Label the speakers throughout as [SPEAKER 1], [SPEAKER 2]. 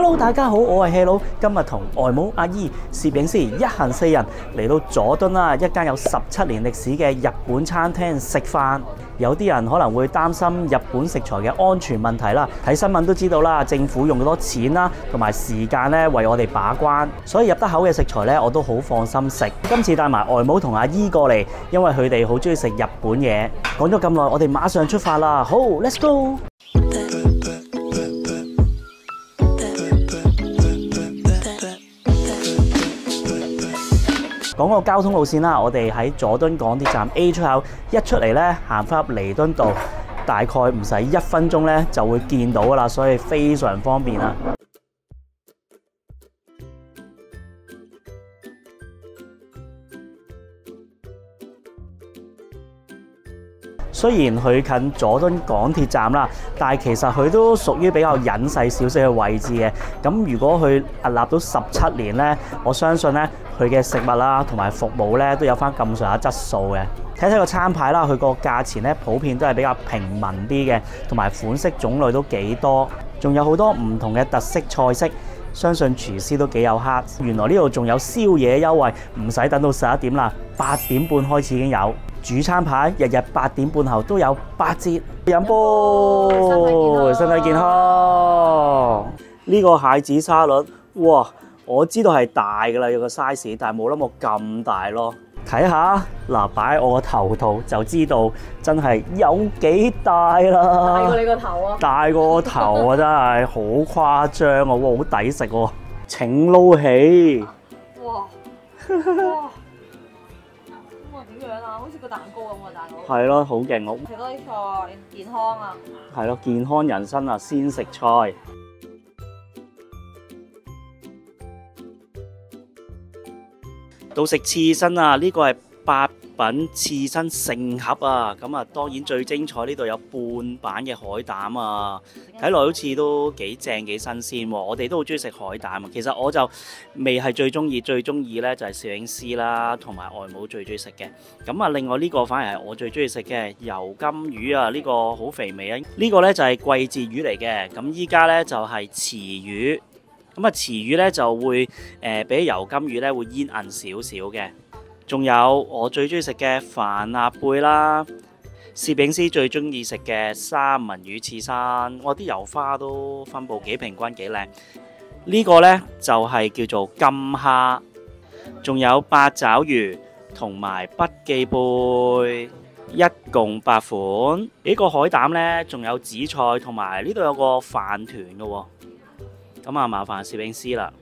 [SPEAKER 1] Hello， 大家好，我係 Hea 佬，今日同外母阿姨、攝影師一行4人嚟到佐敦啦，一間有17年歷史嘅日本餐廳食飯。有啲人可能會擔心日本食材嘅安全問題啦，睇新聞都知道啦，政府用好多錢啦，同埋時間咧為我哋把關，所以入得口嘅食材咧我都好放心食。今次帶埋外母同阿姨過嚟，因為佢哋好中意食日本嘢。講咗咁耐，我哋馬上出發啦！好 ，Let's go！講個交通路線啦，我哋喺佐敦港鐵站 A 出口一出嚟咧，行翻入彌敦道，大概唔使1分鐘咧就會見到噶啦，所以非常方便啦。雖然佢近佐敦港鐵站啦，但係其實佢都屬於比較隱世少少嘅位置嘅。咁如果佢屹立到17年咧，我相信咧佢嘅食物啦同埋服務咧都有翻咁上下質素嘅。睇睇個餐牌啦，佢個價錢咧普遍都係比較平民啲嘅，同埋款式種類都幾多，仲有好多唔同嘅特色菜式。相信廚師都幾有黑。原來呢度仲有宵夜優惠，唔使等到11點啦，8點半開始已經有。主餐牌日日8點半後都有8折。飲杯，身體健康。呢個蟹子沙律，哇！我知道係大㗎啦，有個 size， 但係冇諗過咁大咯。睇下嗱，擺我個頭度就知道真係有幾大啦！
[SPEAKER 2] 大過你個頭啊！
[SPEAKER 1] 大過我頭啊，真係好誇張啊！哇，好抵食喎！請撈起！
[SPEAKER 2] 哇！哇！點樣啊？好似個蛋糕咁喎，大佬。係
[SPEAKER 1] 咯，好勁好。
[SPEAKER 2] 食多啲菜，健康啊！
[SPEAKER 1] 係咯，健康人生啊，先食菜。到食刺身啊！呢個係8品刺身盛盒啊！咁啊，當然最精彩呢度有半版嘅海膽啊！睇落好似都幾正幾新鮮喎！我哋都好中意食海膽啊！其實我就未係最中意呢就係攝影師啦，同埋外母最中意食嘅。咁啊，另外呢個反而係我最中意食嘅油甘魚啊！呢個好肥美啊！呢個呢就係季節魚嚟嘅。咁依家呢就係池魚。咁啊，池魚咧就會比油甘魚咧會煙韌少少嘅，仲有我最中意食嘅帆立貝啦，攝影師最中意食嘅三文魚刺身，我啲油花都分佈幾平均幾靚。呢個咧就係叫做金蝦，仲有八爪魚同埋筆記貝，一共8款。呢個海膽咧仲有紫菜，同埋呢度有個飯團嘅喎。咁啊，麻煩攝影師啦。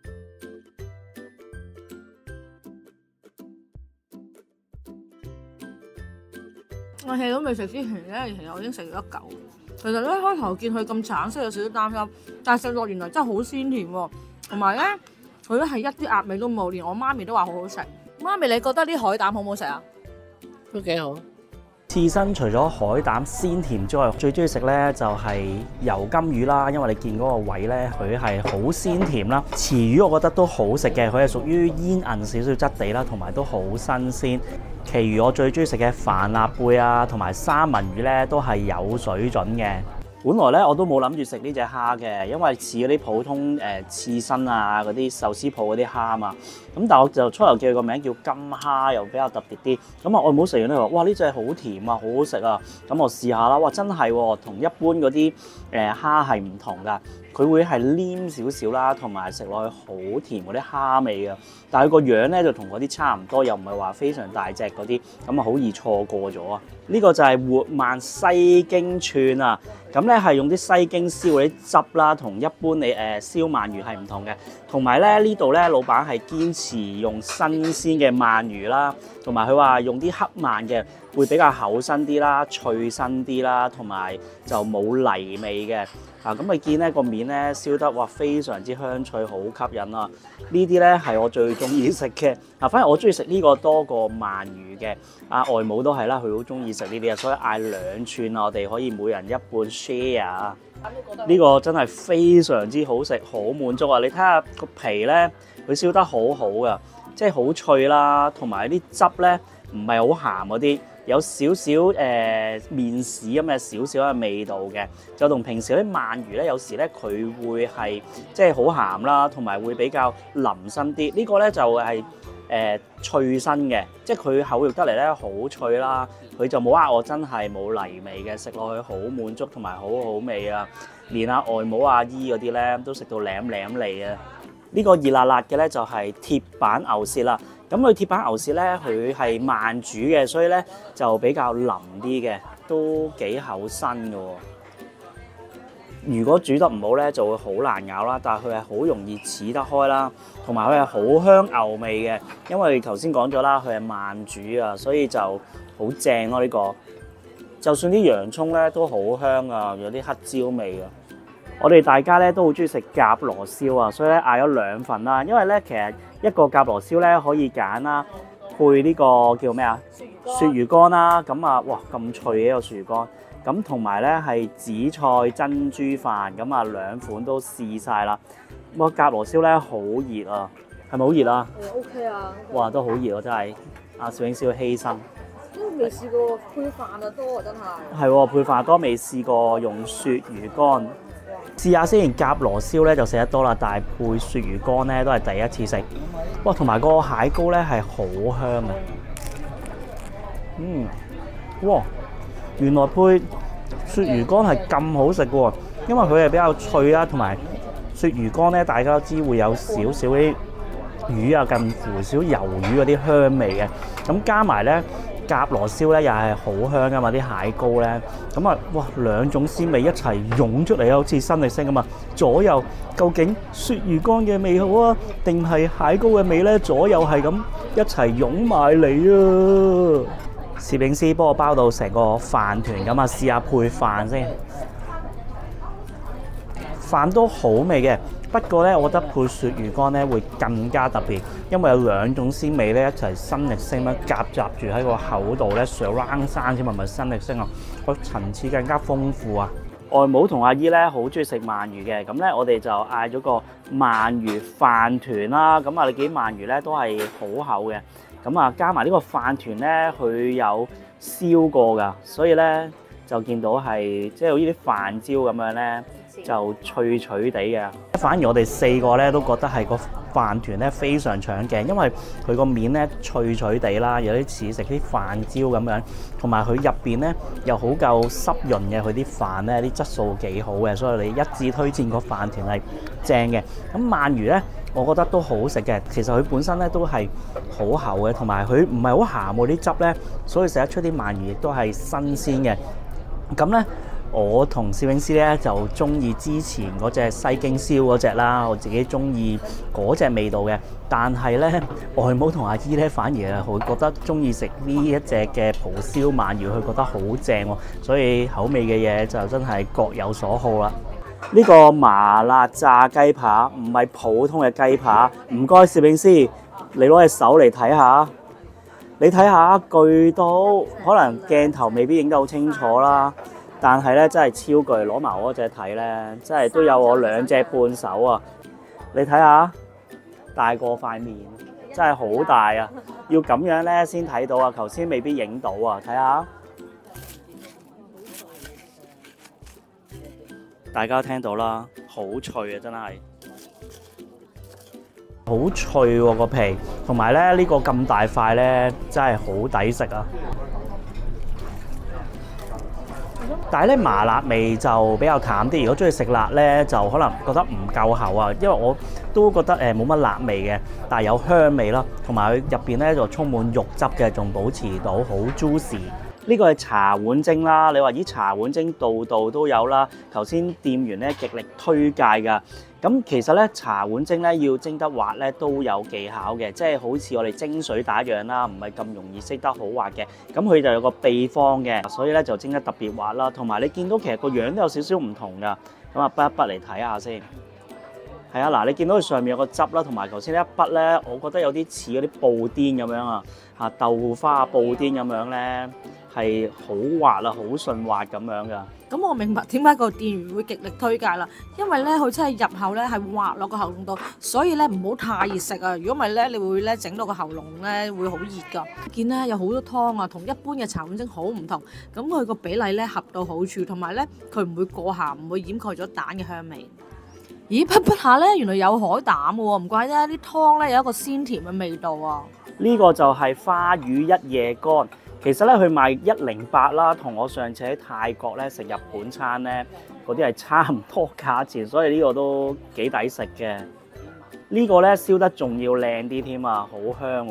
[SPEAKER 2] 我係都未食之前咧，其實我已經食咗一嚿。其實咧開頭見佢咁橙色，有少少擔心，但係食落原來真係好鮮甜喎。同埋咧，佢咧係一啲鴨味都冇，連我媽咪都話好好食。媽咪，你覺得啲海膽好唔好食啊？
[SPEAKER 3] 都幾好。
[SPEAKER 1] 刺身除咗海膽鮮甜之外，最中意食咧就係油甘魚啦，因為你見嗰個位咧，佢係好鮮甜啦。池魚我覺得都好食嘅，佢係屬於煙韌少少質地啦，同埋都好新鮮。其餘我最中意食嘅帆立貝啊，同埋三文魚咧都係有水準嘅。本來咧我都冇諗住食呢隻蝦嘅，因為似嗰啲普通刺身啊嗰啲壽司鋪嗰啲蝦啊嘛。咁但係我就初頭叫佢個名叫金蝦，又比較特別啲。咁啊外母食完咧話：哇，呢隻好甜啊，好好食啊！咁我試下啦，哇真係喎，同一般嗰啲蝦係唔同㗎。佢會係黏少少啦，同埋食落去好甜嗰啲蝦味嘅。但係佢個樣咧就同嗰啲差唔多，又唔係話非常大隻嗰啲，咁啊好易錯過咗啊！呢個就係活鰻西京串啊！咁咧係用啲西京燒嗰啲汁啦，同一般你燒鰻魚係唔同嘅。同埋咧呢度咧老闆係堅持用新鮮嘅鰻魚啦，同埋佢話用啲黑鰻嘅會比較厚身啲啦、脆身啲啦，同埋就冇泥味嘅。咁你見咧個面咧燒得哇非常之香脆，好吸引啊！呢啲咧係我最中意食嘅。反而我中意食呢個多過鰻魚嘅。外母都係啦，佢好中意食呢啲啊，所以嗌2串啊，我哋可以每人一半 share。呢個真係非常之好食，好滿足啊！你睇下個皮咧，佢燒得好好噶，即係好脆啦，同埋啲汁咧唔係好鹹嗰啲。 有少少麵豉咁嘅少少嘅味道嘅，就同平時啲鰻魚咧有時咧佢會係即係好鹹啦，同埋會比較腍身啲。呢個咧就係脆身嘅，即係佢厚肉得嚟咧好脆啦，佢就冇呃我真係冇泥味嘅，食落去好滿足同埋好好味啊！連外母阿姨嗰啲咧都食到舐舐脷啊！呢個熱辣辣嘅咧就係鐵板牛舌啦。咁佢鐵板牛舌咧，佢係慢煮嘅，所以咧就比較腍啲嘅，都幾厚身嘅喎。如果煮得唔好咧，就會好難咬啦。但係佢係好容易撕得開啦，同埋佢係好香牛味嘅。因為頭先講咗啦，佢係慢煮啊，所以就好正咯呢個。就算啲洋葱咧都好香啊，有啲黑椒味啊。我哋大家咧都好中意食夾螺燒啊，所以咧嗌咗2份啦。因為咧其實一個夾螺燒咧可以揀啦，配呢個叫咩啊？鱈魚乾啦。咁啊，哇咁脆嘅一個鱈魚乾。咁同埋咧係紫菜珍珠飯，咁啊2款都試晒啦。個夾螺燒咧好熱啊，係咪好熱啊
[SPEAKER 2] ？OK 啊。
[SPEAKER 1] 哇，都好熱喎，真係。阿攝影師要犧牲。
[SPEAKER 2] 都未試過配飯啊多啊，真係。
[SPEAKER 1] 係喎，配飯多未試過用鱈魚乾。試下先，夾螺燒咧就食得多啦，但係配鱈魚乾咧都係第一次食。哇，同埋個蟹膏咧係好香嘅。哇！原來配鱈魚乾係咁好食嘅喎，因為佢係比較脆啦，同埋鱈魚乾咧大家都知會有少少啲魚啊，近乎少魷魚嗰啲香味嘅。咁加埋咧夾螺燒咧又係好香噶嘛，啲蟹膏咧，咁啊哇2種鮮味一齊湧出嚟，好似新力星咁啊！左右究竟鱈魚乾嘅味好啊，定係蟹膏嘅味咧？左右係咁一齊湧埋嚟啊！攝影師幫我包到成個飯團咁啊，試下配飯先。飯都好味嘅，不過咧，我覺得配鱈魚乾咧會更加特別，因為有2種鮮味咧一齊新力星咁夾雜住喺個口度咧，surround sound添，係咪新力星啊？個層次更加豐富啊！外母同阿姨咧好中意食鰻魚嘅，咁咧我哋就嗌咗個鰻魚飯團啦。咁啊，你見鰻魚咧都係好厚嘅，咁啊加埋呢個飯團咧，佢有燒過㗎，所以咧就見到係即係好似啲飯焦咁樣咧。就脆脆地嘅，反而我哋4個咧都覺得係個飯團咧非常搶鏡，因為佢個面咧脆脆地啦，有啲似食啲飯焦咁樣，同埋佢入邊咧又好夠濕潤嘅，佢啲飯咧啲質素幾好嘅，所以你一致推薦個飯團係正嘅。咁鰻魚咧，我覺得都好食嘅，其實佢本身咧都係好厚嘅，同埋佢唔係好鹹喎啲汁咧，所以食得出啲鰻魚亦都係新鮮嘅。咁咧。我同攝影師咧就中意之前嗰隻西京燒嗰隻啦，我自己中意嗰隻味道嘅。但係咧，外母同阿姨咧反而係會覺得中意食呢一隻嘅蒲燒鰻魚，佢覺得好正喎。所以口味嘅嘢就真係各有所好啦。呢個麻辣炸雞扒唔係普通嘅雞扒，唔該攝影師，你攞隻手嚟睇下。你睇下巨到，可能鏡頭未必影得好清楚啦。但係咧真係超巨，攞埋我嗰隻睇咧，真係都有我2隻半手啊！你睇下，大過塊面，真係好大啊！要咁樣咧先睇到啊，頭先未必影到啊！睇下，大家都聽到啦，好脆啊，真係好脆喎個皮，同埋咧呢個咁大塊咧，真係好抵食啊！但係咧麻辣味就比較淡啲，如果中意食辣咧，就可能覺得唔夠厚啊。因為我都覺得冇乜辣味嘅，但係有香味啦，同埋佢入邊咧就充滿肉汁嘅，仲保持到好 juicy。呢個係茶碗蒸啦，你話咦茶碗蒸度度都有啦，頭先店員咧極力推介㗎。咁其實咧茶碗蒸咧要蒸得滑咧都有技巧嘅，即係好似我哋蒸水打一樣啦，唔係咁容易識得好滑嘅。咁佢就有個秘方嘅，所以咧就蒸得特別滑啦。同埋你見到其實個樣都有少少唔同㗎。咁啊，筆一筆嚟睇下先。係啊，嗱，你見到佢上面有個汁啦，同埋頭先呢一筆咧，我覺得有啲似嗰啲布甸咁樣啊，豆腐花布甸咁樣咧。 係好滑啊，好順滑咁樣㗎。
[SPEAKER 2] 咁我明白點解個店員會極力推介啦，因為咧佢真係入口咧係滑落個喉嚨度，所以咧唔好太熱食啊！如果唔係咧，你會咧整到個喉嚨咧會好熱㗎。見咧有好多湯啊，同一般嘅茶碗蒸好唔同，咁佢個比例咧恰到好處，同埋咧佢唔會過鹹，唔會掩蓋咗蛋嘅香味。咦，滗滗下咧，原來有海膽喎，唔怪得啲湯咧有一個鮮甜嘅味道啊！
[SPEAKER 1] 呢個就係花魚一夜乾。其實咧，佢賣108啦，同我上次喺泰國咧食日本餐咧嗰啲係差唔多價錢，所以呢個都幾抵食嘅。呢個咧燒得仲要靚啲添啊，好香喎！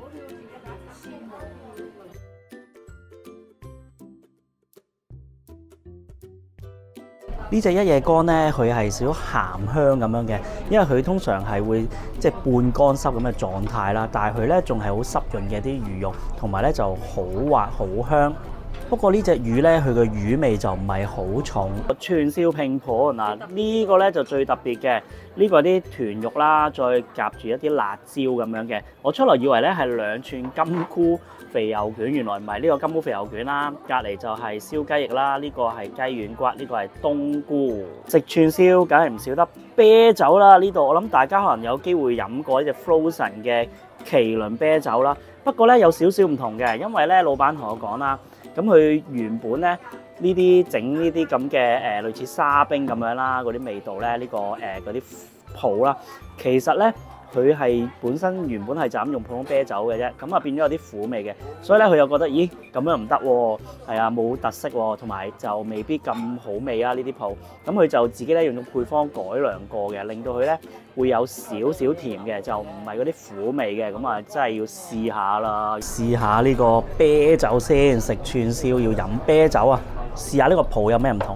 [SPEAKER 1] 呢隻一夜乾咧，佢係少鹹香咁樣嘅，因為佢通常係會即係半乾濕咁嘅狀態啦，但係佢咧仲係好濕潤嘅啲魚肉，同埋咧就好滑好香。不過呢隻魚咧，佢個魚味就唔係好重。串燒拼盤嗱，呢個咧就最特別嘅，呢個係啲豚肉啦，再夾住一啲辣椒咁樣嘅。我初來以為咧係2串金菇肥油卷，原來唔係，呢個金菇肥油卷啦。隔離就係燒雞翼啦，呢個係雞軟骨，呢個係冬菇。食串燒梗係唔少得啤酒啦，呢度我諗大家可能有機會飲過呢隻 Frozen 嘅麒麟啤酒啦。不過咧有少少唔同嘅，因為咧老闆同我講啦。咁佢原本咧呢啲整呢啲咁嘅類似沙冰咁樣啦，嗰啲味道咧嗰啲泡啦，其實咧佢係本身原本係就咁用普通啤酒嘅啫，咁啊變咗有啲苦味嘅，所以咧佢又覺得咦咁樣唔得喎，係啊冇特色喎，同埋就未必咁好味啊呢啲泡，咁佢就自己咧用咗配方改良過嘅，令到佢咧會有少少甜嘅，就唔係嗰啲苦味嘅，咁啊真係要試下啦，試下呢個啤酒先，食串燒要飲啤酒啊，試下呢個泡有咩唔同。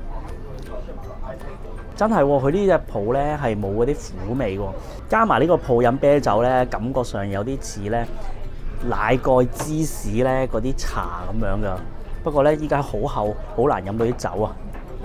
[SPEAKER 1] 真係喎，佢呢隻泡咧係冇嗰啲苦味喎，加埋呢個泡飲啤酒咧，感覺上有啲似咧奶蓋芝士咧嗰啲茶咁樣噶。不過咧依家好厚，好難飲到啲酒啊。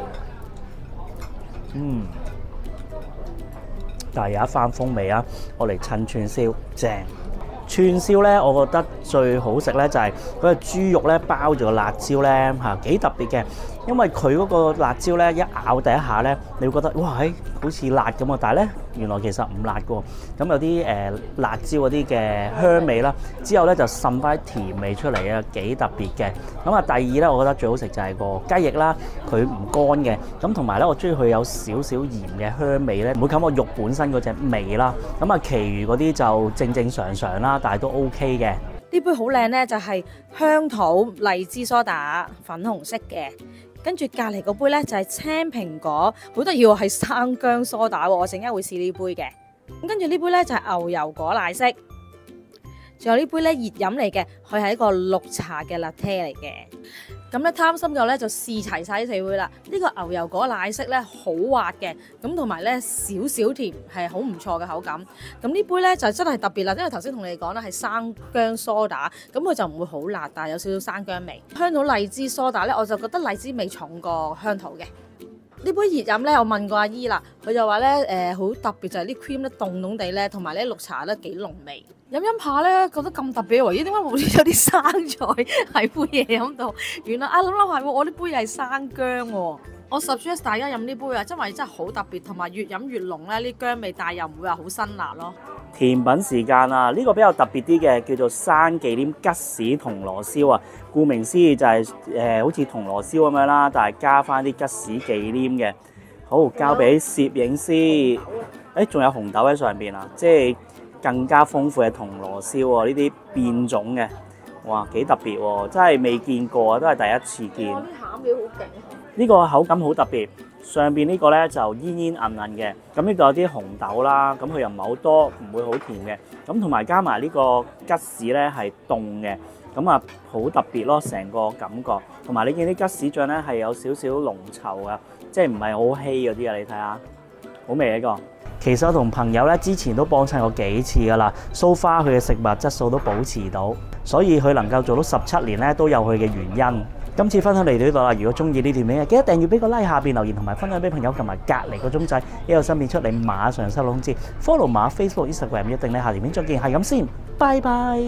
[SPEAKER 1] 但係有一番風味啊！我嚟襯串燒，正。串燒咧，我覺得最好食咧就係嗰個豬肉咧包住個辣椒咧嚇，幾特別嘅。因為佢嗰個辣椒咧一咬第一下咧，你會覺得哇好似辣咁啊！但係咧原來其實唔辣嘅喎。咁有啲辣椒嗰啲嘅香味啦，之後咧就滲翻甜味出嚟啊，幾特別嘅。咁啊，第二咧，我覺得最好食就係個雞翼啦，佢唔乾嘅。咁同埋咧，我中意佢有少少鹽嘅香味咧，唔會冚個肉本身嗰隻味啦。咁啊，其餘嗰啲就正正常常啦，但係都 OK 嘅。
[SPEAKER 2] 呢杯好靚咧，就係香桃荔枝梳打，粉紅色嘅。跟住隔離嗰杯咧就係青蘋果，好得意喎，係生薑梳打喎。我陣間會試呢杯嘅。咁跟住呢杯咧就係牛油果奶昔，仲有呢杯咧熱飲嚟嘅，佢係一個綠茶嘅 latte 嚟嘅。咁咧貪心嘅咧就試齊晒呢4杯啦。呢個牛油果奶昔咧好滑嘅，咁同埋咧少少甜，係好唔錯嘅口感。咁呢杯咧就真係特別啦，因為頭先同你講啦係生薑梳打，咁佢就唔會好辣，但係有少少生薑味。香桃荔枝梳打咧，我就覺得荔枝味重過香桃嘅。呢杯熱飲咧，我問過阿姨啦，佢就話咧好特別就係啲 cream 咧凍凍地咧，同埋咧綠茶咧幾濃味。飲下咧覺得咁特別喎，咦點解好似有啲生菜喺杯嘢飲度？原來諗係喎，我呢杯係生薑喎。我 suggest 大家飲呢杯啊，因為真係好特別，同埋越飲越濃咧，啲薑味，但係又唔會話好辛辣咯。
[SPEAKER 1] 甜品時間啊，呢個比較特別啲嘅叫做生忌廉吉士銅鑼燒啊。顧名思義就係好似銅鑼燒咁樣啦，但係加翻啲吉士忌廉嘅。好，交俾攝影師。仲有紅豆喺上邊啊，即係更加豐富嘅銅鑼燒喎，呢啲變種嘅，哇幾特別喎，真係未見過啊，都係第一次見。啲餡料好勁。呢個口感好特別，上邊呢個咧就煙煙韌韌嘅，咁呢度有啲紅豆啦，咁佢又唔係好多，唔會好甜嘅，咁同埋加埋呢個吉士咧係凍嘅，咁啊好特別咯，成個感覺，同埋你見啲吉士醬咧係有少少濃稠啊，即係唔係好稀嗰啲啊，你睇下，好味呢個。其實我同朋友咧之前都幫襯過幾次噶啦，so far佢嘅食物質素都保持到，所以佢能夠做到17年咧都有佢嘅原因。今次分享嚟到呢度啦，如果中意呢條片，記得訂閱俾個 like， 下邊留言同埋分享俾朋友，同埋隔離個鐘仔，一有新片出嚟馬上收到通知。follow 馬 Facebook、Instagram 一定咧，下條片再見，係咁先，拜拜。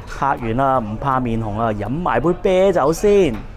[SPEAKER 1] 拍完啦，唔怕面紅啊，飲埋杯啤酒先。